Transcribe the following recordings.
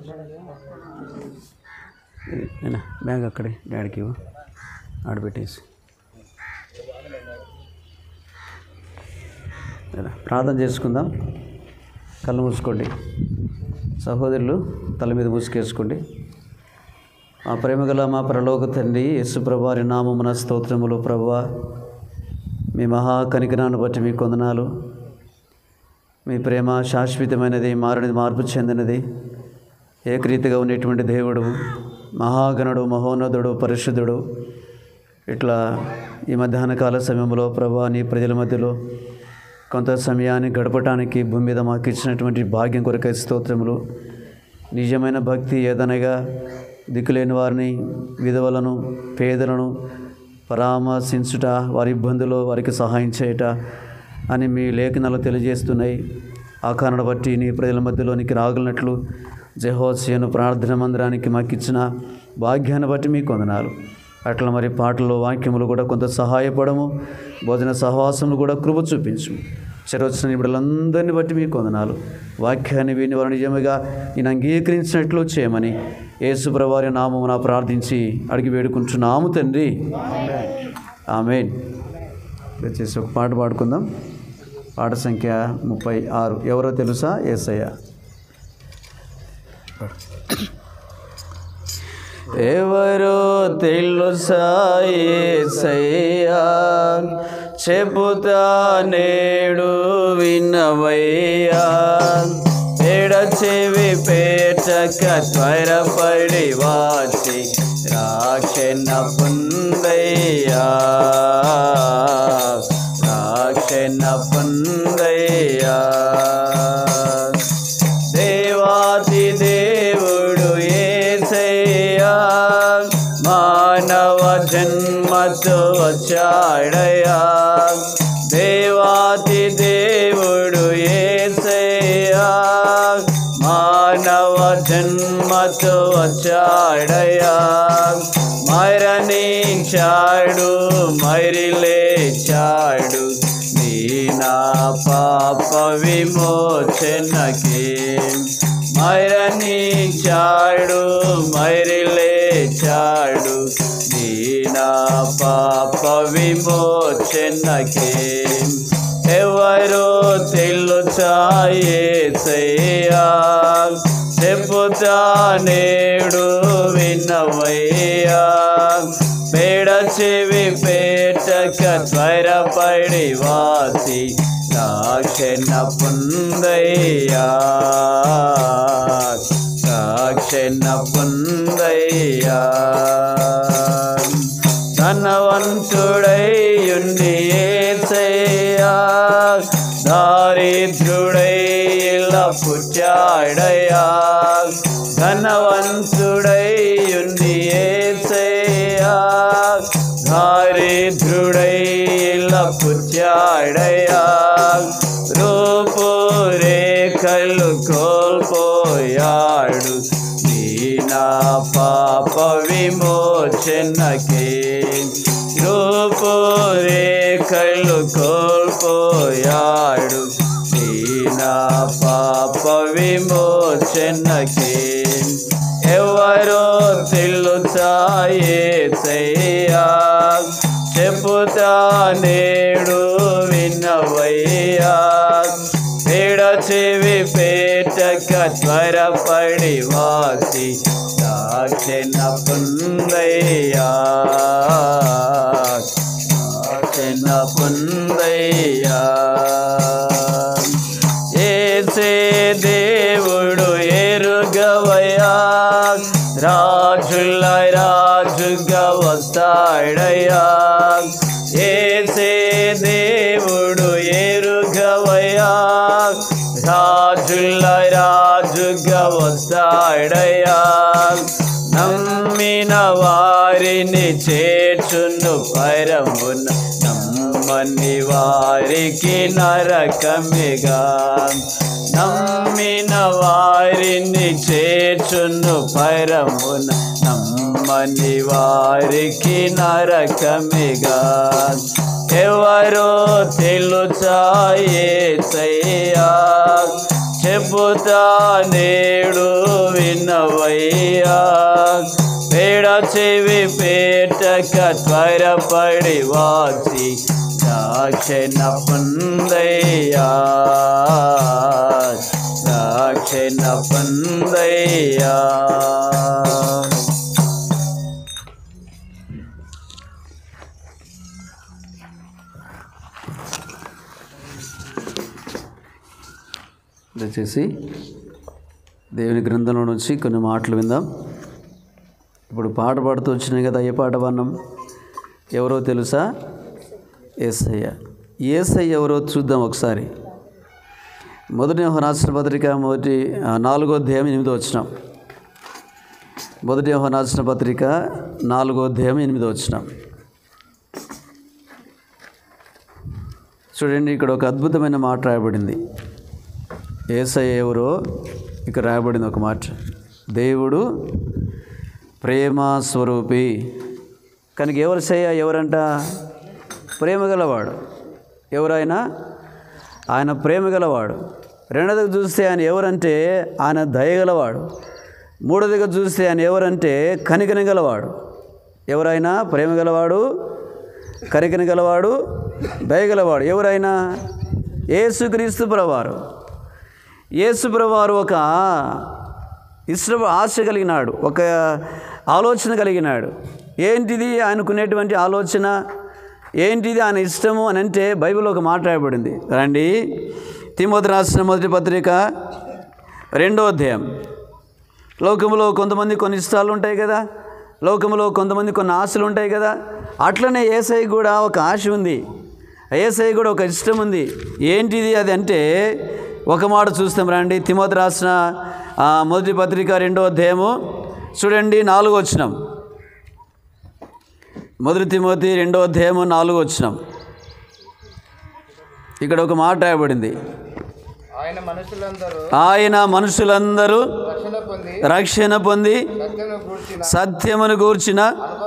నేను బ్యాగ్ అక్కడే డాడీకి ఆడబెట్టేసి ప్రార్థన చేసుకుందాం. కళ్ళు మూసుకోండి. సహోదరులు తల మీద మూసుకేసుకోండి. మా ప్రేమగల మా పరలోక తండ్రి యేసు ప్రభువారి నామమున స్తోత్రములు. ప్రభువా, మీ మహా కనికరాన్ని బట్టి మీకు వందనాలు. మీ ప్రేమ శాశ్వతమైనది, మారనిది, మార్పు చెందినది, ఏకరీతిగా ఉండేటువంటి దేవుడు, మహాగణుడు, మహోన్నతుడు, పరిశుద్ధుడు. ఇట్లా ఈ మధ్యాహ్న కాల సమయంలో ప్రభువా, నీ ప్రజల మధ్యలో కొంత సమయాన్ని గడపటానికి భూమి మీద మాకు ఇచ్చినటువంటి భాగ్యం కొరకై స్తోత్రములు. నిజమైన భక్తి ఏదనగా దిక్కులేని వారిని, విధవలను, పేదలను పరామర్శించుట, వారి ఇబ్బందులు వారికి సహాయం చేయుట అని మీ లేఖనాలు తెలియజేస్తున్నాయి. ఆ కారణం బట్టి నీ ప్రజల మధ్యలోనికి రాగలిగినట్లు జెహోషువను ప్రార్థన మందిరానికి మాకు ఇచ్చిన భాగ్యాన్ని బట్టి మీకు వందనాలు. అట్లా మరి పాటలు, వాక్యములు కూడా కొంత సహాయపడము, భోజన సహవాసములు కూడా కృప చూపించు. చెరవచ్చిన బిడ్డలందరినీ బట్టి మీకు వందనాలు. వాక్యాన్ని విని వారు నిజంగా నేను అంగీకరించినట్లు చేయమని యేసు ప్రభువారి నామమున ప్రార్థించి అడిగి వేడుకుంటున్నాము తండ్రి. ఆమేన్. వచ్చేసి ఒక పాట పాడుకుందాం. పాట సంఖ్య 36. ఎవరో తెలుసా? యేసయ్య. ఎవరో తెలుసా? యేసయ్యా, చెబుతా నేడు వినవయ్యా. చెవి పేటక త్వరపడి వాచి రాక్షణ పొందయ్యా, రాక్షణ పొందయ్యా. దేవాతి దేవుడు యేసయ్యా, మానవ జన్మతో వచ్చాడయ్యా. దేవాతి దేవుడు యేసయ్యా, మానవ జన్మతో వచ్చాడయ్యా. మరణించాడు, మరి లేచాడు, నీ నా పాప విమోచనకి. మరణించాడు, మరి లేచాడు, నీ నా పాప విమోచనకి. ఎవరో తెలుసా? యేసయ్యా, చెబుతా నేడు వినవయ్యా. పేడ చెవి పేటక త్వరపడి వాసి రాక్షణ పొందయ్యా, రాక్షణ పొందయ్యా. ధనవంతుడై ఉండి యేసయ్యా, దారిద్రుడై ఇలా పుట్టాడయ్యా. ధనవంతుడై ఉండి యేసయ్యా, దారిద్రుడై ఇలా పుట్టాడయ్యా. రూపురేఖలు కోల్పోయాడు, నీ నా పాప విమోచనకి. రూపురేఖలు కోల్పోయాడు, నీ నా పాప విమోచనకి. ఎవరో తెలుసా? యేసయ్యా, చెబుతా నేడు వినవయ్యా. పేడ చెవి పేటక త్వరపడి వాసి రాక్షణ పొందయ్యా, రాక్షణ పొందయ్యా. యేసే దేవుడు ఎరుగవయ్యా, రాజుల రాజుగా వస్తాడయ్యా. యేసే దేవుడు ఎరుగవయ్యా, రాజుల రాజుగా వస్తాడయ్యా. నమ్మిన వారిని చేర్చును పరమున, నమ్మని వారికి నరకమిగా. నమ్మిన వారిని చేర్చును పరమున, నమ్మని వారికి నరకమిగా. ఎవరో తెలుసా? యేసయ్యా, చెప్పుతా నేడు వినవయ్యా, పేడ చెవి పెట్టక త్వరపడి వచ్చి రక్షణ పొందయ్యా, రక్షణ పొందయ్యా. దయచేసి దేవుని గ్రంథంలో నుంచి కొన్ని మాటలు విందాం. ఇప్పుడు పాట పాడుతూ వచ్చినాయి కదా, ఏ పాట పాడినాం? ఎవరో తెలుసా? యేసయ్య. యేసయ్య ఎవరో చూద్దాం ఒకసారి. మొదటి యోహాను రాసిన పత్రిక 4వ అధ్యాయం 8వ వచనం. మొదటి యోహాను రాసిన పత్రిక 4వ అధ్యాయం 8వ వచనం. చూడండి, ఇక్కడ ఒక అద్భుతమైన మాట రాయబడింది. యేసయ్య ఎవరో ఇక్కడ రాయబడింది ఒక మాట. దేవుడు ప్రేమ స్వరూపి. కనుక ఎవరిసయ్య ఎవరంట? ప్రేమ గలవాడు. ఎవరైనా ఆయన ప్రేమ గలవాడు. రెండోదిగా చూస్తే ఆయన ఎవరంటే ఆయన దయగలవాడు. మూడోదిగా చూస్తే ఆయన ఎవరంటే కనికని గలవాడు. ఎవరైనా ప్రేమ గలవాడు, కనికని గలవాడు, దయగలవాడు. ఎవరైనా యేసుక్రీస్తు ప్రభువారు. యేసు ప్రభువారు ఒక ఆశ కలిగినాడు, ఒక ఆలోచన కలిగినాడు. ఏంటిది ఆయనకునేటువంటి ఆలోచన? ఏంటిది ఆయన ఇష్టము అని అంటే బైబిల్లో ఒక మాట రాయబడింది. రండి, తిమోతి రాసిన మొదటి పత్రిక 2వ అధ్యాయం. లోకంలో కొంతమంది కొన్ని ఇష్టాలు ఉంటాయి కదా, లోకంలో కొంతమంది కొన్ని ఆశలు ఉంటాయి కదా. అట్లనే యేసయ్య కూడా ఒక ఆశ ఉంది, యేసయ్య కూడా ఒక ఇష్టం ఉంది. ఏంటిది అది అంటే ఒక మాట చూస్తాం. రండి, తిమోతి రాసిన మొదటి పత్రిక 2వ అధ్యాయము చూడండి, 4వ వచనం. మొదటి తిమోతి 2వ అధ్యాయము 4వ వచనం. ఇక్కడ ఒక మాట రాయబడింది. ఆయన మనుషులందరూ రక్షణ పొంది సత్యమును గూర్చిన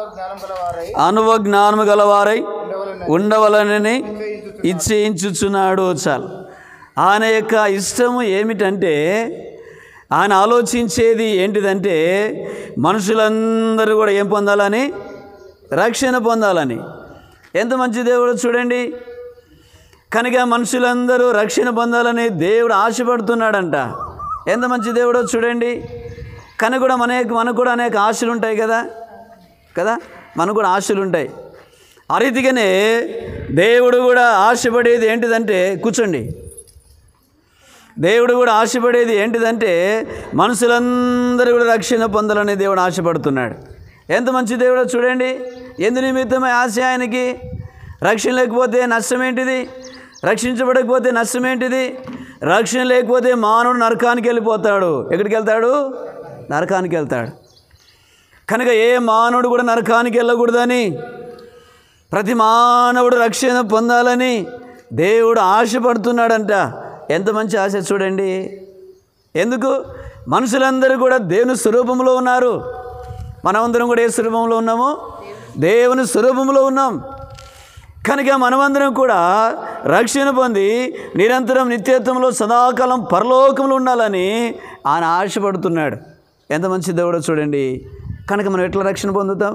అనుభవ జ్ఞానము గలవారై ఉండవలనని ఇచ్చేయించుచున్నాడు. చాలు. ఆయన యొక్క ఇష్టము ఏమిటంటే, ఆయన ఆలోచించేది ఏంటిదంటే మనుషులందరూ కూడా ఏం పొందాలని? రక్షణ పొందాలని. ఎంత మంచి దేవుడు చూడండి. కనుక మనుషులందరూ రక్షణ పొందాలని దేవుడు ఆశపడుతున్నాడంట. ఎంత మంచి దేవుడో చూడండి. కనుక కూడా మనకు కూడా అనేక ఆశలు ఉంటాయి కదా, మనకు కూడా ఆశలు ఉంటాయి. ఆ రీతిగానే దేవుడు కూడా ఆశపడేది ఏంటిదంటే, కూర్చోండి, దేవుడు కూడా ఆశపడేది ఏంటిదంటే మనుషులందరూ కూడా రక్షణ పొందాలని దేవుడు ఆశపడుతున్నాడు. ఎంత మంచి దేవుడో చూడండి. ఎందు నిమిత్తమై ఆశ ఆయనకి? రక్షణ లేకపోతే నష్టం ఏంటిది? రక్షించబడకపోతే నష్టం ఏంటిది? రక్షణ లేకపోతే మానవుడు నరకానికి వెళ్ళిపోతాడు. ఎక్కడికి వెళ్తాడు? నరకానికి వెళ్తాడు. కనుక ఏ మానవుడు కూడా నరకానికి వెళ్ళకూడదని, ప్రతి మానవుడు రక్షణ పొందాలని దేవుడు ఆశపడుతున్నాడంట. ఎంత మంచి ఆశ చూడండి. ఎందుకు? మనుషులందరూ కూడా దేవుని స్వరూపంలో ఉన్నారు. మనమందరం కూడా ఏ స్వరూపంలో ఉన్నాము? దేవుని స్వరూపంలో ఉన్నాం. కనుక మనమందరం కూడా రక్షణ పొంది నిరంతరం నిత్యత్వంలో సదాకాలం పరలోకంలో ఉండాలని ఆయన ఆశపడుతున్నాడు. ఎంత మంచి దేవుడో చూడండి. కనుక మనం ఎట్లా రక్షణ పొందుతాం?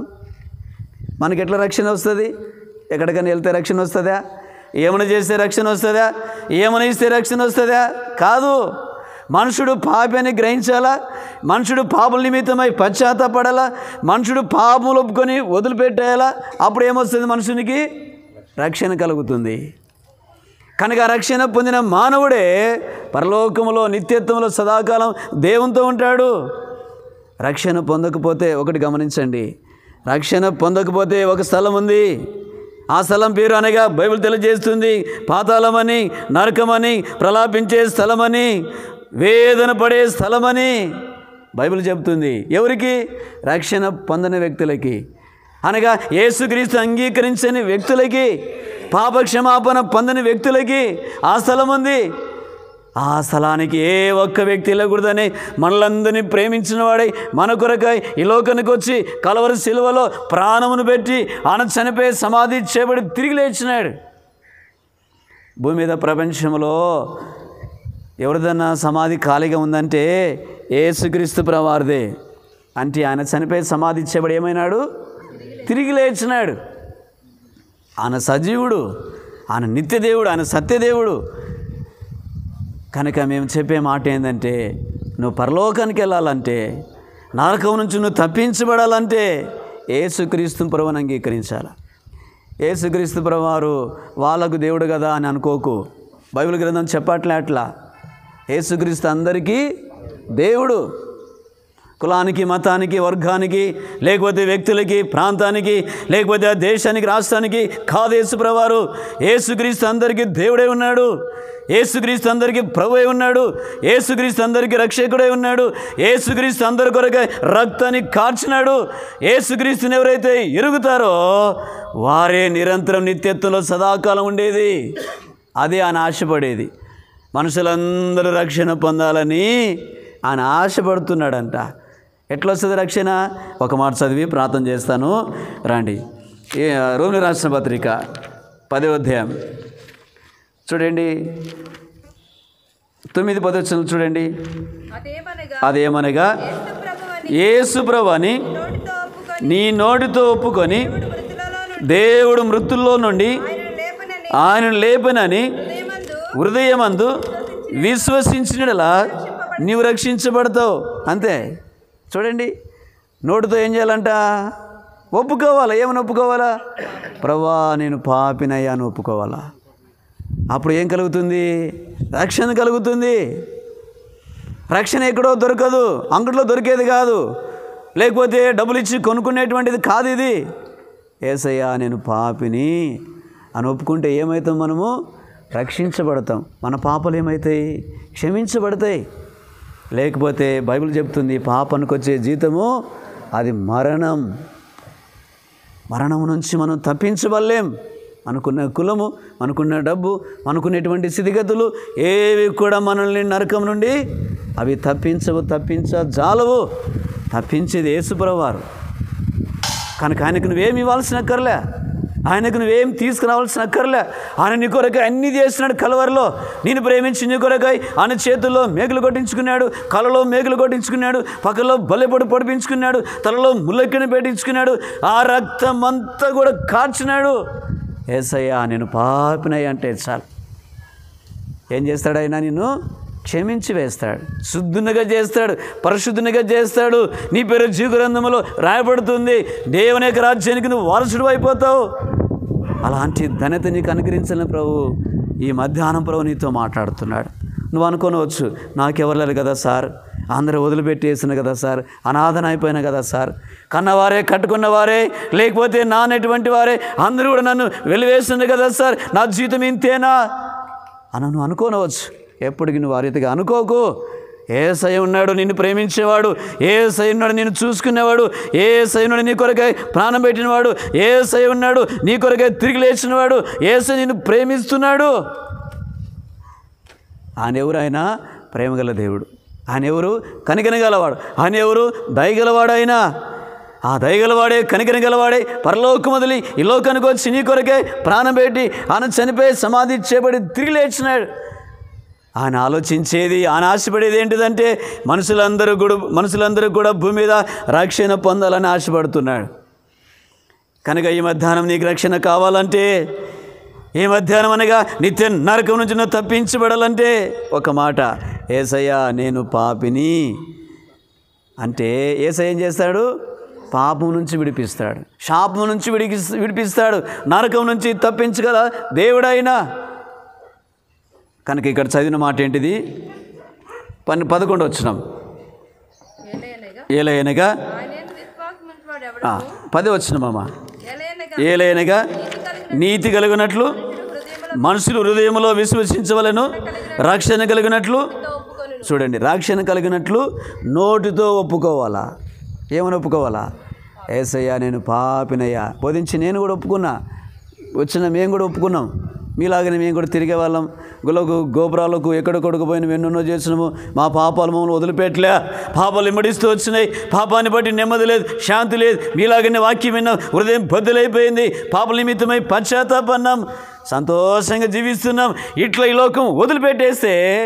మనకి ఎట్లా రక్షణ వస్తుంది? ఎక్కడికైనా వెళ్తే రక్షణ వస్తుందా? ఏమైనా చేస్తే రక్షణ వస్తుందా? ఏమైనా ఇస్తే రక్షణ వస్తుందా? కాదు. మనుషుడు పాపి అని గ్రహించాలా, మనుషుడు పాపల నిమిత్తమై పశ్చాత్తాపడాలా, మనుషుడు పాపములు ఒప్పుకొని వదిలిపెట్టేయాలా. అప్పుడు ఏమొస్తుంది? మనుషునికి రక్షణ కలుగుతుంది. కనుక రక్షణ పొందిన మానవుడే పరలోకములో నిత్యత్వంలో సదాకాలం దేవునితో ఉంటాడు. రక్షణ పొందకపోతే ఒకటి గమనించండి, రక్షణ పొందకపోతే ఒక స్థలం ఉంది. ఆ స్థలం పేరు అనగా బైబిల్ తెలియజేస్తుంది పాతాళమని, నరకమని, ప్రలాపించే స్థలమని, వేదన పడే స్థలమని బైబిల్ చెబుతుంది. ఎవరికి? రక్షణ పొందని వ్యక్తులకి, అనగా యేసుక్రీస్తు అంగీకరించని వ్యక్తులకి, పాపక్షమాపణ పొందని వ్యక్తులకి ఆ స్థలం ఉంది. ఆ స్థలానికి ఏ ఒక్క వ్యక్తి వెళ్ళకూడదని మనలందరినీ ప్రేమించిన వాడై మన కొరకై ఈ లోకానికి వచ్చి కలవరి శిలువలో ప్రాణమును పెట్టి ఆయన చనిపోయి సమాధి చేయబడి తిరిగి లేచినాడు. భూమి మీద ప్రపంచంలో ఎవరిదన్నా సమాధి ఖాళీగా ఉందంటే యేసుక్రీస్తు ప్రభువారిదే. అంటే ఆయన చనిపోయి సమాధి ఇచ్చేబడి ఏమైనాడు? తిరిగి లేచినాడు. ఆయన సజీవుడు, ఆయన నిత్యదేవుడు, ఆయన సత్యదేవుడు. కనుక మేము చెప్పే మాట ఏంటంటే, నువ్వు పరలోకానికి వెళ్ళాలంటే, నరకం నుంచి నువ్వు తప్పించబడాలంటే యేసుక్రీస్తు ప్రభువుని అంగీకరించాలి. యేసుక్రీస్తు ప్రభువారు వాళ్ళకు దేవుడు కదా అని అనుకోకు. బైబిల్ గ్రంథం చెప్పట్లే అట్లా. యేసుక్రీస్తు అందరికీ దేవుడు. కులానికి, మతానికి, వర్గానికి, లేకపోతే వ్యక్తులకి, ప్రాంతానికి, లేకపోతే దేశానికి, రాష్ట్రానికి కాదు యేసు ప్రభువారు. యేసుక్రీస్తు అందరికీ దేవుడే ఉన్నాడు. యేసుక్రీస్తు అందరికీ ప్రభువే ఉన్నాడు. యేసుక్రీస్తు అందరికీ రక్షకుడే ఉన్నాడు. యేసుక్రీస్తు అందరి కొరకై రక్తాన్ని కార్చినాడు. యేసుక్రీస్తుని ఎవరైతే ఎరుగుతారో వారే నిరంతరం నిత్యత్వంలో సదాకాలం ఉండేది. అదే ఆయన ఆశపడేది. మనుషులందరూ రక్షణ పొందాలని ఆయన ఆశపడుతున్నాడంట. ఎట్లా వస్తుంది రక్షణ? ఒక మాట చదివి ప్రార్థన చేస్తాను, రండి. రోమిలి రాసిన పత్రిక 10వ అధ్యాయం చూడండి, 9-10 చూడండి. అదేమనగా యేసు ప్రభువని నీ నోటితో ఒప్పుకొని దేవుడు మృతుల్లో నుండి ఆయనను లేపనని హృదయమందు విశ్వసించినలా నీవు రక్షించబడతావు. అంతే. చూడండి, నోటితో ఏం చేయాలంట? ఒప్పుకోవాలా. ఏమని ఒప్పుకోవాలా? ప్రభువా నేను పాపినయ్యా అని ఒప్పుకోవాలా. అప్పుడు ఏం కలుగుతుంది? రక్షణ కలుగుతుంది. రక్షణ ఎక్కడో దొరకదు, అంగట్లో దొరికేది కాదు, లేకపోతే డబ్బులు ఇచ్చి కొనుక్కునేటువంటిది కాదు ఇది. యేసయ్యా నేను పాపిని అని ఒప్పుకుంటే ఏమవుతాం? మనము రక్షించబడతాం. మన పాపలు ఏమవుతాయి? క్షమించబడతాయి. లేకపోతే బైబిల్ చెప్తుంది పాపానికి వచ్చే జీతము అది మరణం. మరణం నుంచి మనం తప్పించబడలేం. మనకున్న కులము, మనకున్న డబ్బు, మనకున్నటువంటి స్థితిగతులు ఏవి కూడా మనల్ని నరకం నుండి అవి తప్పించజాలవు. తప్పించేది యేసు ప్రభువారు. కనుక ఆయనకు నువ్వేమి ఇవ్వాల్సిన అక్కర్లే, ఆయనకు నువ్వేం తీసుకురావాల్సిన అక్కర్లే. ఆయన నీ కొరకై అన్నీ చేస్తున్నాడు. కలవరిలో నేను ప్రేమించి నీ కొరకై ఆయన చేతుల్లో మేకులు కొట్టించుకున్నాడు, కలలో మేకులు కొట్టించుకున్నాడు, పక్కలో బల్లెపొడి పొడిపించుకున్నాడు, తలలో ముల్లెక్కని పెట్టించుకున్నాడు, ఆ రక్తం అంతా కూడా కార్చినాడు. యేసయ్యా నేను పాపినయ్యా అంటే చాలు. ఏం చేస్తాడు ఆయన? నిన్ను క్షమించి వేస్తాడు, శుద్ధునిగా చేస్తాడు, పరిశుద్ధునిగా చేస్తాడు. నీ పేరు జీవ గ్రంథంలో రాయబడుతుంది. దేవుని యొక్క రాజ్యానికి నువ్వు వారసుడు అయిపోతావు. అలాంటి ధన్యత నీకు అనుగ్రహించిన ప్రభు ఈ మధ్యాహ్నం ప్రభు నీతో మాట్లాడుతున్నాడు. నువ్వు అనుకోనవచ్చు, నాకెవరు లేరు కదా సార్, అందరూ వదిలిపెట్టేసిన కదా సార్, అనాథన అయిపోయినా కదా సార్, కన్నవారే కట్టుకున్నవారే లేకపోతే నానటువంటి వారే అందరూ కూడా నన్ను వెలివేస్తుంది కదా సార్, నా జీవితం ఇంతేనా అని నువ్వు అనుకోనవచ్చు. ఎప్పటికీ నువ్వు ఆ రీతిగా అనుకోకు. యేసయ్య ఉన్నాడు నిన్ను ప్రేమించేవాడు, యేసయ్య ఉన్నాడు నిన్ను చూసుకునేవాడు, యేసయ్య ఉన్నాడు నీ కొరకై ప్రాణం పెట్టినవాడు, యేసయ్య ఉన్నాడు నీ కొరకై తిరిగి లేచినవాడు, యేసయ్య నిన్ను ప్రేమిస్తున్నాడు. ఆయన ఎవరు? ఆయన ప్రేమగల దేవుడు. ఆయన ఎవరు? కనికరగలవాడు. ఆయన ఎవరు? దయగలవాడు. ఆయన ఆ దయగలవాడే, కనికరగలవాడే పరలోకం వదిలి ఈ లోకానికి వచ్చి నీ కొరకై ప్రాణం పెట్టి ఆయన చనిపోయి సమాధి చేయబడి తిరిగి లేచినాడు. ఆయన ఆలోచించేది, ఆయన ఆశపడేది ఏంటిదంటే మనుషులందరూ కూడా భూమి మీద రక్షణ పొందాలని ఆశపడుతున్నాడు. కనుక ఈ మధ్యాహ్నం నీకు రక్షణ కావాలంటే, ఈ మధ్యాహ్నం అనగా నిత్య నరకం నుంచి నువ్వు తప్పించబడాలంటే ఒక మాట, యేసయ్యా నేను పాపిని అంటే యేసయ్య ఏం చేస్తాడు? పాపం నుంచి విడిపిస్తాడు, శాపం నుంచి విడిపిస్తాడు, నరకం నుంచి తప్పించగల దేవుడైనా. కనుక ఇక్కడ చదివిన మాట ఏంటిది? 11 వచనం. ఏలయనగా 10 వచనం ఏలయనగా నీతి కలిగినట్లు మనుషులు హృదయంలో విశ్వసించవలను, రక్షణ కలిగినట్లు చూడండి, రక్షణ కలిగినట్లు నోటితో ఒప్పుకోవాలా. ఏమని ఒప్పుకోవాలా? యేసయ్యా నేను పాపినయ్యా బోధించి నేను కూడా ఒప్పుకున్నా, వచ్చిన మేము కూడా ఒప్పుకున్నాం. మీలాగనే మేము కూడా తిరిగే వాళ్ళం, గోపురాలకు ఎక్కడెక్కడికి పోయిన ఎన్నెన్నో చేసినాము, మా పాపాలు మమ్మల్ని వదిలిపెట్టలే, పాపాలు ఇమ్మడిస్తూ వచ్చినాయి, పాపాన్ని బట్టి నెమ్మది లేదు, శాంతి లేదు. మీలాగనే వాక్యం విన్నాం, హృదయం బద్దలైపోయింది, పాప నిమిత్తమై పశ్చాత్తాపన్నాం, సంతోషంగా జీవిస్తున్నాం. ఇట్లా ఈ లోకం వదిలిపెట్టేస్తే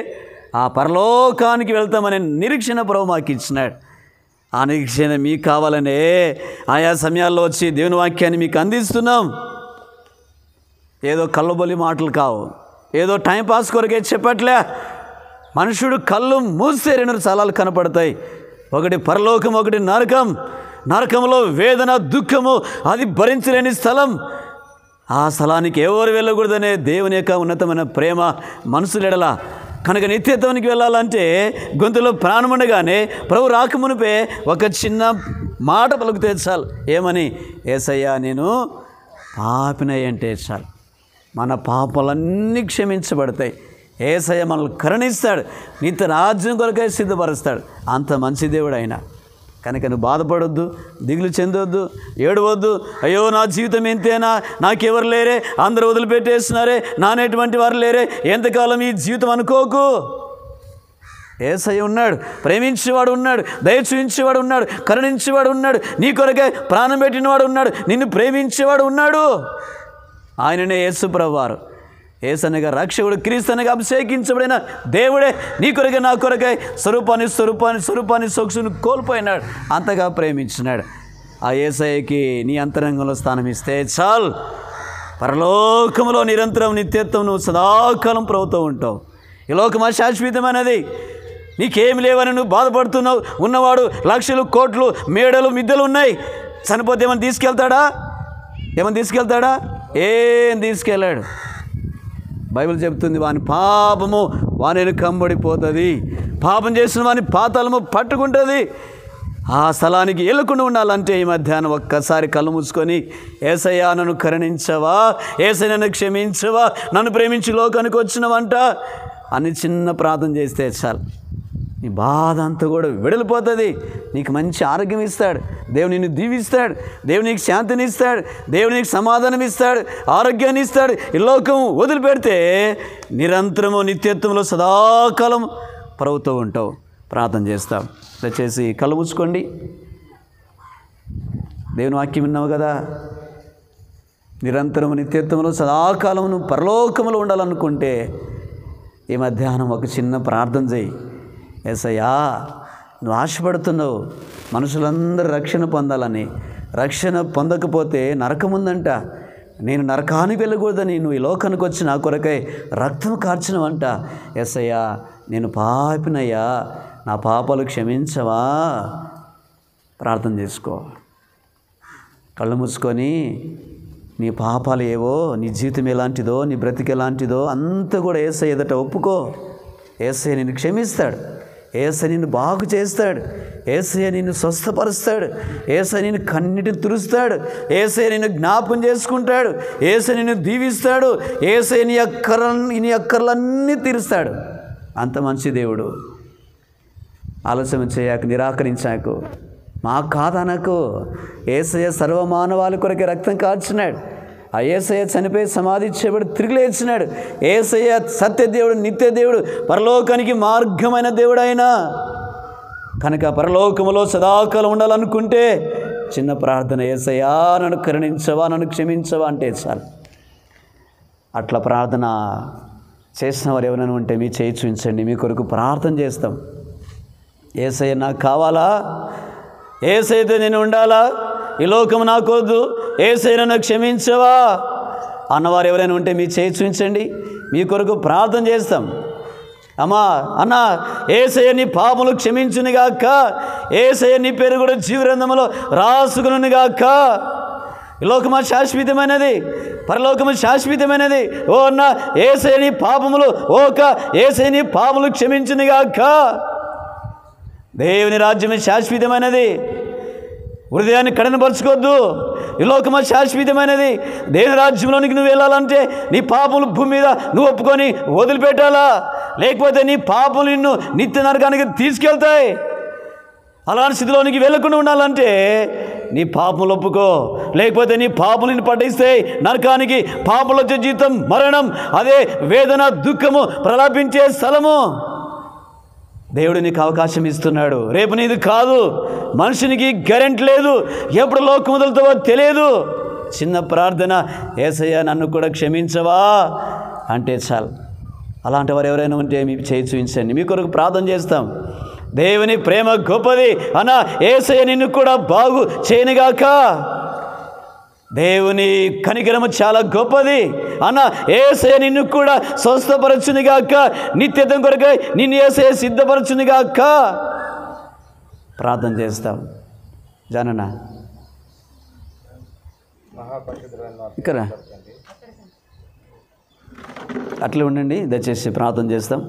ఆ పరలోకానికి వెళ్తామనే నిరీక్షణ ప్రభు మాకు ఇచ్చినాడు. ఆ నిరీక్షణ మీకు కావాలనే ఆయా సమయాల్లో వచ్చి దేవుని వాక్యాన్ని మీకు అందిస్తున్నాం. ఏదో కళ్ళబొల్లి మాటలు కావు, ఏదో టైంపాస్ కొరకే చెప్పట్లే. మనుషుడు కళ్ళు మూస్తే 2 స్థలాలు కనపడతాయి. ఒకటి పరలోకం, ఒకటి నరకం. నరకంలో వేదన, దుఃఖము, అది భరించలేని స్థలం. ఆ స్థలానికి ఎవరు వెళ్ళకూడదనే దేవుని యొక్క ఉన్నతమైన ప్రేమ మనసులెడల. కనుక నిత్యత్వానికి వెళ్ళాలంటే గొంతులో ప్రాణం ఉండగానే ప్రభు రాకమునిపే ఒక చిన్న మాట పలుకుతే చాలు. ఏమని? యేసయ్యా నేను పాపినయ్య అంటే చాలు. మన పాపాలన్నీ క్షమించబడతాయి. యేసయ్య మనల్ని కరుణిస్తాడు, నిత్య రాజ్యం కొరకై సిద్ధపరుస్తాడు. అంత మంచి దేవుడు ఆయన. కనుక నువ్వు బాధపడొద్దు, దిగులు చెందొద్దు, ఏడవద్దు. అయ్యో నా జీవితం ఎంతేనా, నాకెవరు లేరే, అందరూ వదిలిపెట్టేస్తున్నారే, నానేటువంటి వారు లేరే, ఎంతకాలం ఈ జీవితం అనుకోకు. యేసయ్య ఉన్నాడు, ప్రేమించేవాడు ఉన్నాడు, దయ చూపించేవాడు ఉన్నాడు, కరుణించేవాడు ఉన్నాడు, నీ కొరకే ప్రాణం పెట్టినవాడు ఉన్నాడు, నిన్ను ప్రేమించేవాడు ఉన్నాడు. ఆయననే యేసు ప్రభువారు. యేసనగా రక్షకుడు, క్రీస్తునగా అభిషేకించబడిన దేవుడే నీ కొరకే నా కొరకై స్వరూపాన్ని సొగసును కోల్పోయినాడు. అంతగా ప్రేమించినాడు. ఆ యేసయ్యకి నీ అంతరంగంలో స్థానం ఇస్తే చాలు. పరలోకంలో నిరంతరం నిత్యత్వం నువ్వు సదాకాలం ప్రభుతో ఉంటావు. ఈ లోకం అశాశ్వతమైనది. నీకేమి లేవని నువ్వు బాధపడుతున్నావు. ఉన్నవాడు లక్షలు, కోట్లు, మేడలు, మిద్దెలు ఉన్నాయి. చనిపోతే ఏమైనా తీసుకెళ్తాడా? ఏం తీసుకెళ్ళాడు. బైబిల్ చెప్తుంది, వాని పాపము వాని కంబడిపోతుంది, పాపం చేసిన వాని పాతాళము పట్టుకుంటుంది. ఆ స్థలానికి వెళ్ళకుండా ఉండాలంటే ఈ మధ్యాహ్నం ఒక్కసారి కళ్ళు మూసుకొని, యేసయ్యా నన్ను కరుణించవా, యేసయ్య నన్ను క్షమించవా, నన్ను ప్రేమించి లోకానికి వచ్చినవంట అని చిన్న ప్రార్థన చేస్తే చాలు. నీ బాధ అంతా కూడా వెడలిపోతుంది. నీకు మంచి ఆరోగ్యం ఇస్తాడు దేవుడు, నిన్ను దీవిస్తాడు దేవుడు, నీకు శాంతిని ఇస్తాడు దేవుడు, నీకు సమాధానం ఇస్తాడు, ఆరోగ్యాన్ని ఇస్తాడు. ఈ లోకం వదిలిపెడితే నిరంతరము నిత్యత్వంలో సదాకాలం ప్రభుతో ఉంటావు. ప్రార్థన చేస్తాం. దయచేసి కళ్ళు మూసుకోండి. దేవుని వాక్యం విన్నావు కదా. నిరంతరము నిత్యత్వంలో సదాకాలం నువ్వు పరలోకములో ఉండాలనుకుంటే ఈ మధ్యాహ్నం ఒక చిన్న ప్రార్థన చేయి. యేసయ్యా నువ్వు ఆశపడుతున్నావు మనుషులందరూ రక్షణ పొందాలని. రక్షణ పొందకపోతే నరకం ఉందంట. నేను నరకానికి వెళ్ళకూడదని నువ్వు ఈ లోకానికి వచ్చి నా కొరకై రక్తం కార్చినవంట. యేసయ్యా నేను పాపినయ్యా, నా పాపాలు క్షమించవా. ప్రార్థన చేసుకో. కళ్ళు మూసుకొని నీ పాపాలు ఏవో, నీ జీవితం ఎలాంటిదో, నీ బ్రతికి ఎలాంటిదో అంతా కూడా యేసయ్య ఎదుట ఒప్పుకో. యేసయ్య నిన్ను క్షమిస్తాడు, యేసయ్య నిన్ను బాగు చేస్తాడు, యేసయ్య నిన్ను స్వస్థపరుస్తాడు, యేసయ్య నిన్ను కన్నిటిని తురుస్తాడు, యేసయ్య నిన్ను జ్ఞాపకం చేసుకుంటాడు, యేసయ్య నిన్ను దీవిస్తాడు, యేసయ్య నీ అక్కర్లన్నీ తీరుస్తాడు. అంత మంచి దేవుడు. ఆలస్యం చేయక, నిరాకరించాకు, మాకు కాదనకు. యేసయ్య సర్వమానవాళి కొరకే రక్తం కార్చినాడు. ఆ యేసయ్య చనిపోయి సమాధి చేయబడి తిరిగి లేచినాడు. యేసయ్య సత్యదేవుడు, నిత్యదేవుడు, పరలోకానికి మార్గమైన దేవుడు ఆయన. కనుక పరలోకములో సదాకాలం ఉండాలనుకుంటే చిన్న ప్రార్థన, యేసయ్యా నన్ను కరుణించవా, నన్ను క్షమించవా అంటే చాలు. అట్లా ప్రార్థన చేసిన వారు ఎవరైనా ఉంటే మీ చేయి చూపించండి, మీ కొరకు ప్రార్థన చేస్తాం. యేసయ్య నాకు కావాలా, యేసయ్యతో నేను ఉండాలా, ఈ లోకం నాకొద్దు, యేసయ్య నన్ను క్షమించవా అన్నవారు ఎవరైనా ఉంటే మీ చేయి చూపించండి, మీ కొరకు ప్రార్థన చేస్తాం. అమ్మా అన్న, యేసయ్య నీ పాపములు క్షమించునుగాక, యేసయ్య నీ పేరు కూడా జీవగ్రంథములో రాసుకునుగాక. ఈ లోకము శాశ్వతమైనది, పరలోకము శాశ్వతమైనది. ఓ అన్న, యేసయ్య నీ పాపములు యేసయ్య నీ పాపములు క్షమించునుగాక. దేవుని రాజ్యము శాశ్వతమైనది. హృదయాన్ని కఠినపరచుకోవద్దు. ఈ లోకము శాశ్వతమైనది. దేవుని రాజ్యంలోనికి నువ్వు వెళ్ళాలంటే నీ పాపములు భూమి మీద నువ్వు ఒప్పుకొని వదిలిపెట్టాలా, లేకపోతే నీ పాపములు నిన్ను నిత్య నరకానికి తీసుకెళ్తాయి. అలాంటి స్థితిలోనికి వెళ్ళకుండా ఉండాలంటే నీ పాపములు ఒప్పుకో, లేకపోతే నీ పాపములు నిన్ను పట్టిస్తే నరకానికి. పాపములు వచ్చే జీవితం మరణం, అదే వేదన, దుఃఖము, ప్రలాపించే స్థలము. దేవుడు నీకు అవకాశం ఇస్తున్నాడు. రేపు నీది కాదు. మనుషునికి గ్యారెంటీ లేదు, ఎప్పుడు లోకం వదులుతావో తెలియదు. చిన్న ప్రార్థన, యేసయ్య నన్ను కూడా క్షమించవా అంటే చాలు. అలాంటి వారు ఎవరైనా ఉంటే మీ చేయి చూపించండి, మీ కొరకు ప్రార్థన చేస్తాం. దేవుని ప్రేమ గొప్పది అన్న యేసయ్య నిన్ను కూడా బాగు చేయనుగాక. దేవుని కనికరము చాలా గొప్పది అన్న యేసయ్య నిన్ను కూడా స్వస్థపరచునుగాక. నిత్యత్వం కొరకై నిన్ను యేసయ్య సిద్ధపరచునుగాక. ప్రార్థన చేస్తాం. జానన్న ఇక్కడ అట్లే ఉండండి, దయచేసి ప్రార్థన చేస్తాం.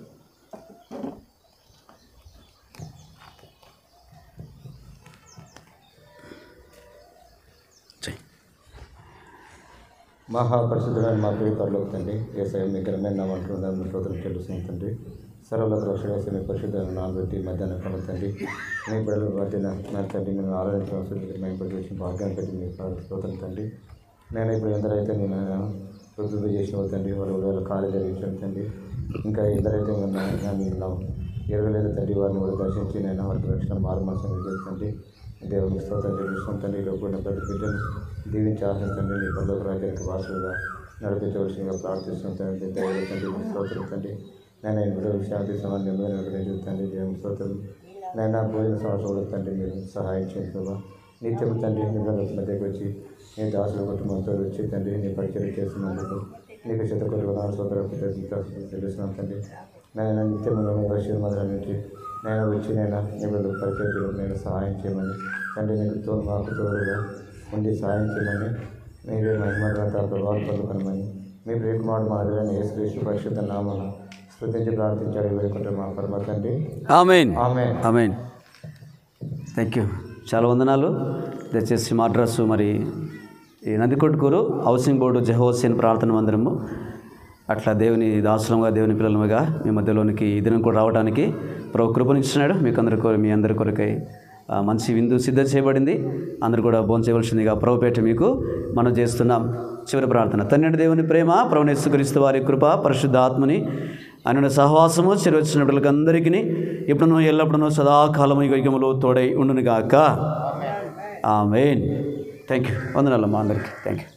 మహాపరిశుద్ధుడైన మా ప్రియ పరలోక తండ్రి, యేసయ్య మీ ఘనమైన నామములో స్తోత్రం చెల్లిస్తున్నాం తండ్రి. సర్వలోక రక్షణ మీ పరిశుద్ధమైన నామబెట్టి మధ్యాహ్నం కొన తండ్రి, మీ బిడ్డల మధ్యన నా తండ్రి మేము ఆరాధించడం మేము వచ్చిన భాగ్యాన్ని పెట్టి మీ స్తోత్రం తండ్రి. నేను ఇప్పుడు ఎందరైతే నేను వృద్ధి చేసిన తండ్రి, వాళ్ళ కార్య జరిగించాను తండ్రి. ఇంకా ఎందరైతే నన్ను ఎరగలేదు తండ్రి, వారిని కూడా దర్శించి నేను వారికి రక్షణ మారుమనసం తండ్రి. దేవుని స్తోత్రం చెల్లిస్తున్నాం తండ్రి. లోపల ప్రతి బిడ్డను దీవించి ఆశించండి. నీ పరలోక రాజ్యానికి వారసులుగా నడిపించవలసిందిగా ప్రార్థిస్తున్నాం తండ్రి. దేవుని తండ్రి స్తోత్రం తండ్రి. నేను బిడ్డలు శాంతి సమాధానం నెమ్మదిని తండ్రి. దేవుని స్తోత్రం నైనా పోయిన సంవత్సరంలో తండ్రి మీరు సహాయం చేస్తున్నా. నిత్యం తండ్రి నిబంధన మధ్యకి వచ్చి నీ దాసుల కుటుంబంతో వచ్చి తండ్రి నీ పరిచయం చేస్తున్నందుకు నీకు శతకొరకు తెలుస్తున్నాం తండ్రి. నేను నిత్యం వర్షం మొదల నుంచి నేను వచ్చి నేను నిబంధన పరిచయం నేను సహాయం చేయమని తండ్రి, నీకు మాకు తోడుగా ఉండి సహాయం చేయమని మీరే మహిమగ్రంథ ప్రభావం పొందుకొనమని మీ ప్రియకుమారుడు మా దగ్గర యేసుక్రీస్తు పరిశుద్ధ నామమున స్తుతించి ప్రార్థించాడు వేడుకుంటారు మా పరమ తండ్రి. ఆమేన్ ఆమేన్ ఆమేన్. థ్యాంక్ యూ, చాలా వందనాలు. దయచేసి మా అడ్రస్సు మరి ఈ నందికొట్కూరు హౌసింగ్ బోర్డు జెహోసేన్ ప్రార్థన మందిరము. అట్లా దేవుని దాసులంగా దేవుని పిల్లలుగా మీ మధ్యలోనికి ఈ దినం కూడా రావడానికి ప్రభు కృపనిచ్చినాడు. మీ అందరి కొరకై మంచి విందు సిద్ధం చేయబడింది. అందరూ కూడా భోజనం చేయవలసిందిగా ప్రభు పేట మీకు మనం చేస్తున్నాం. చివరి ప్రార్థన. తండ్రి దేవుని ప్రేమ, ప్రభువైన యేసుక్రీస్తు వారి కృప, పరిశుద్ధ ఆత్మని ఆయన సహవాసము చెరవచ్చిన బిడ్డలకు అందరికీ ఎప్పుడునో ఎల్లప్పుడూ సదాకాలము యుగములో తోడై ఉండునుగాక. ఆమేన్. Thank you. వందనాలమ్మా అందరికీ. Thank you.